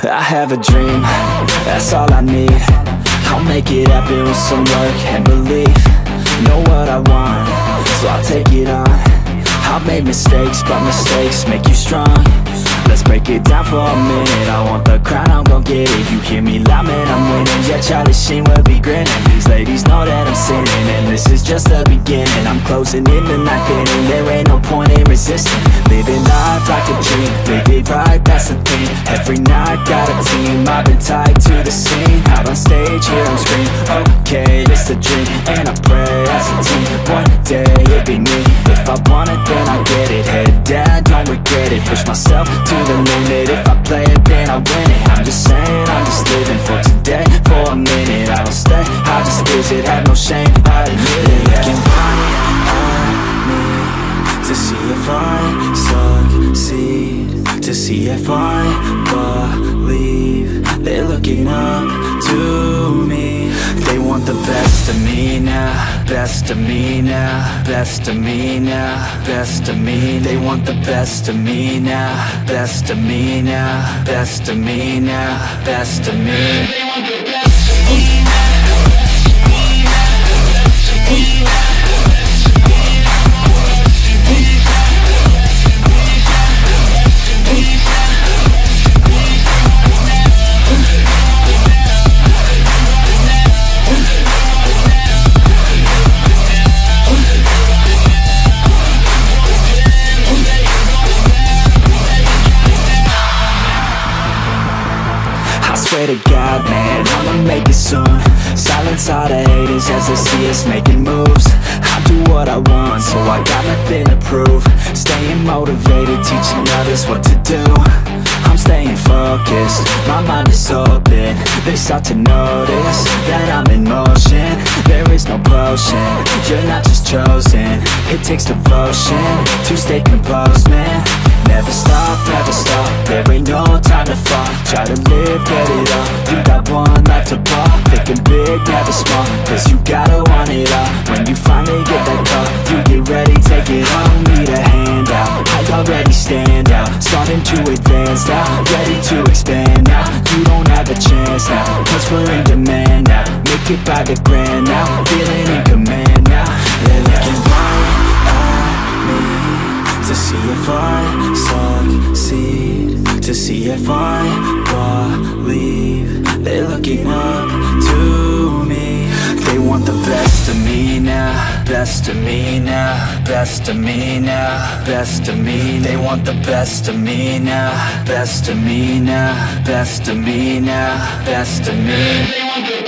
I have a dream, that's all I need. I'll make it happen with some work and belief. Know what I want, so I'll take it on. I've made mistakes, but mistakes make you strong. Let's break it down for a minute. I want the crown, I'm gon' get it. You hear me loud, man, I'm winning. Yeah, Charlie Sheen will be grinning. These ladies know that I'm sinning, and this is just the beginning. I'm closing in the ninth inning. There ain't no point in resisting. Living life like a dream, live it right, that's the thing. Every night, got a team, I've been tied to the scene. Out on stage, here I'm screaming, okay, this a dream. And I pray as a team, one day it'll be me. If I want it, then I get it. Head down, don't regret it. Push myself to the limit. If I play it, then I win it. I'm just saying, I'm just living for today. For a minute, I don't stay, I just visit. Have no shame, I admit it. Looking right at me to see if I succeed, to see if I believe. They're looking up to me. They want the best of me now, best of me now, best of me now, best of me. They want the best of me now, best of me now, best of me now, best of me. They want the best of me now. Swear to God, man, I'ma make it soon. Silence all the haters as they see us making moves. I do what I want, so I got nothing to prove. Staying motivated, teaching others what to do. I'm staying focused, my mind is open. They start to notice that I'm in motion. There is no potion, you're not just chosen. It takes devotion to stay composed, man. Never stop, there ain't no time to fall. Try to live, get it all, you got one life to ball. Thinking big, never small, cause you gotta want it all. When you finally get that call, you get ready, take it all. Need a hand out, I already stand out. Starting to advance now, ready to expand now. You don't have a chance now, cause we're in demand now. Make it by the grand now, feeling in command now. They're looking right at me to see if I succeed, to see if I believe. They're looking up to me. They want the best of me now, best of me now, best of me now, best of me. They want the best of me now, best of me now, best of me now, best of me. They want the